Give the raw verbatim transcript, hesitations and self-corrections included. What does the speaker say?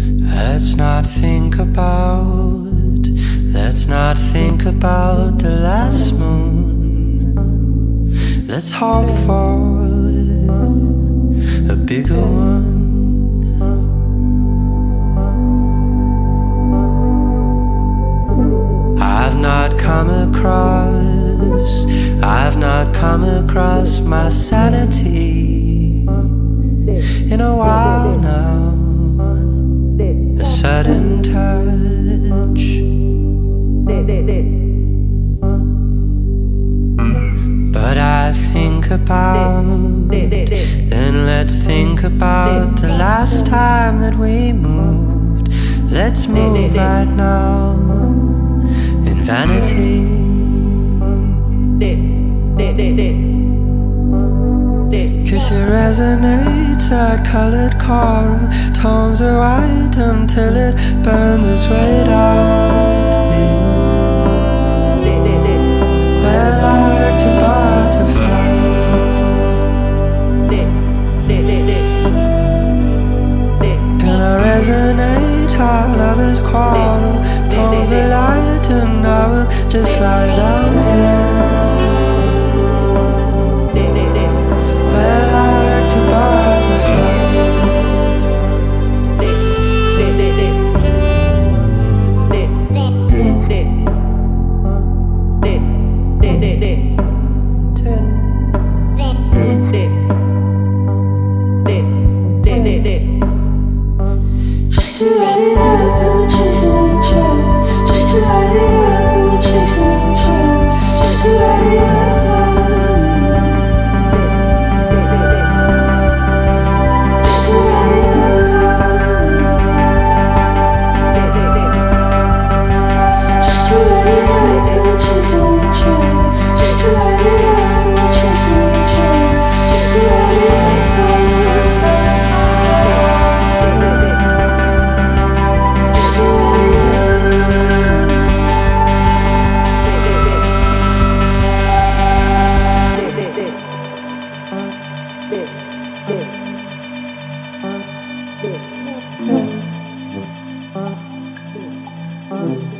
Let's not think about, let's not think about the last moon. Let's hope for a bigger one. I've not come across, I've not come across my sanity in a while now. A sudden touch, but I think about, then let's think about the last time that we moved. Let's move right now in vanity. Cause it resonates like colored coral, tones are white until it burns its way down here. We're like two butterflies, and I resonate, our love is quarrel, tones are light and I will just lie down here. We're like two butterflies, just to light it up and we're chasing each other. Just to light it up and we're chasing each other. Just to light it up. Mm-hmm.